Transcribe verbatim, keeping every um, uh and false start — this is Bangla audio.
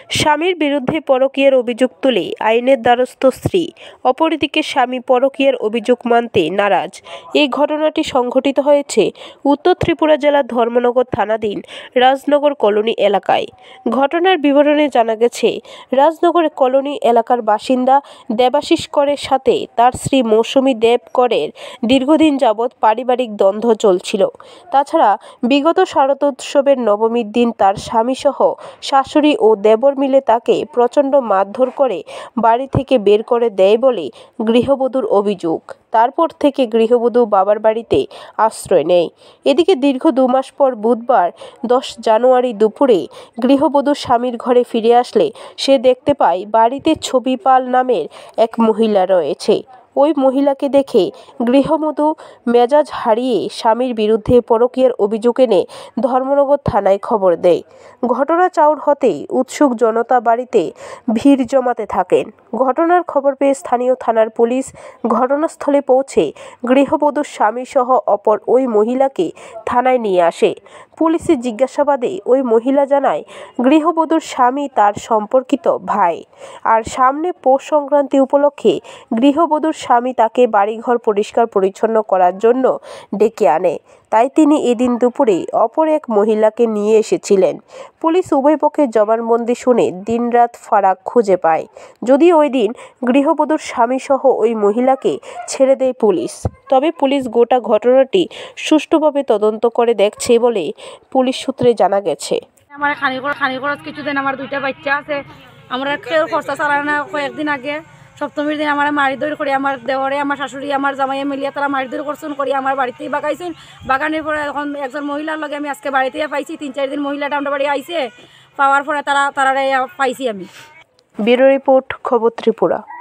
স্বামীর বিরুদ্ধে পরকীয়ার অভিযোগ তুলে আইনের দ্বারস্থ স্ত্রী, অপরদিকে স্বামী পরকীয়ার অভিযোগ মানতে নারাজ। এই ঘটনাটি সংঘটিত হয়েছে উত্তর ত্রিপুরা জেলার ধর্মনগর থানাধীন রাজনগর কলোনি এলাকায়। ঘটনার বিবরণে জানা গেছে, রাজনগর কলোনি এলাকার বাসিন্দা দেবাশিস করের সাথে তার স্ত্রী মৌসুমী দেব করের দীর্ঘদিন যাবৎ পারিবারিক দ্বন্দ্ব চলছিল। তাছাড়া বিগত শারদোৎসবের নবমীর দিন তার স্বামীসহ শাশুড়ি ও দেবর মিলে তাকে প্রচণ্ড মারধর করে বাড়ি থেকে বের করে দেয় বলে গৃহবধূর অভিযোগ। তারপর থেকে গৃহবধূ বাবার বাড়িতে আশ্রয় নেয়। এদিকে দীর্ঘ দু মাস পর বুধবার দশ জানুয়ারি দুপুরে গৃহবধূ স্বামীর ঘরে ফিরে আসলে সে দেখতে পায় বাড়িতে ছবি পাল নামের এক মহিলা রয়েছে। ওই মহিলাকে দেখে গৃহবধূ মেজাজ হারিয়ে স্বামীর বিরুদ্ধে পরকীয়ার অভিযোগ এনে ধর্মনগর থানায় খবর দেয়। ঘটনা চাউর হতেই উৎসুক জনতা বাড়িতে ভিড় জমাতে থাকেন। ঘটনার খবর পেয়ে স্থানীয় থানার পুলিশ ঘটনাস্থলে পৌঁছে গৃহবধূর স্বামীসহ অপর ওই মহিলাকে থানায় নিয়ে আসে। পুলিশের জিজ্ঞাসাবাদে ওই মহিলা জানায়, গৃহবধূর স্বামী তার সম্পর্কিত ভাই, আর সামনে পৌষ সংক্রান্তি উপলক্ষে গৃহবধূর স্বামী তাকে বাড়িঘর পরিষ্কার পরিচ্ছন্ন করার জন্য ডেকে আনে, তাই তিনি এদিন দুপুরে অপর এক মহিলাকে নিয়ে এসেছিলেন। পুলিশ উভয় পক্ষের জবানবন্দি শুনে দিনরাত ফারাক খুঁজে পায়। যদিও ওই দিন গৃহবধূর স্বামীসহ ওই মহিলাকে ছেড়ে দেয় পুলিশ, তবে পুলিশ গোটা ঘটনাটি সুষ্ঠুভাবে তদন্ত করে দেখছে বলে পুলিশ সূত্রে জানা গেছে। আমার খানি করে খানি খরচ কিছুদিন, আমার দুইটা বাচ্চা আছে, আমরা কেউ খরচা চালায় না। কয়েকদিন আগে সপ্তমীর দিন আমার মারিদৌড় করি, আমার দেওয়ারে আমার শাশুড়ি আমার জামাইয়ে মিলিয়ে তারা মারিদৌড় করছেন করি আমার বাড়িতেই বাগাইছেন। বাগানের পরে এখন একজন মহিলার লগে আমি আজকে বাড়িতে পাইছি, তিন চার দিন মহিলাটা আমরা বাড়ি আইসে, পাওয়ার পরে তারা তারা পাইছি আমি। ব্যুরো রিপোর্ট, খবর ত্রিপুরা।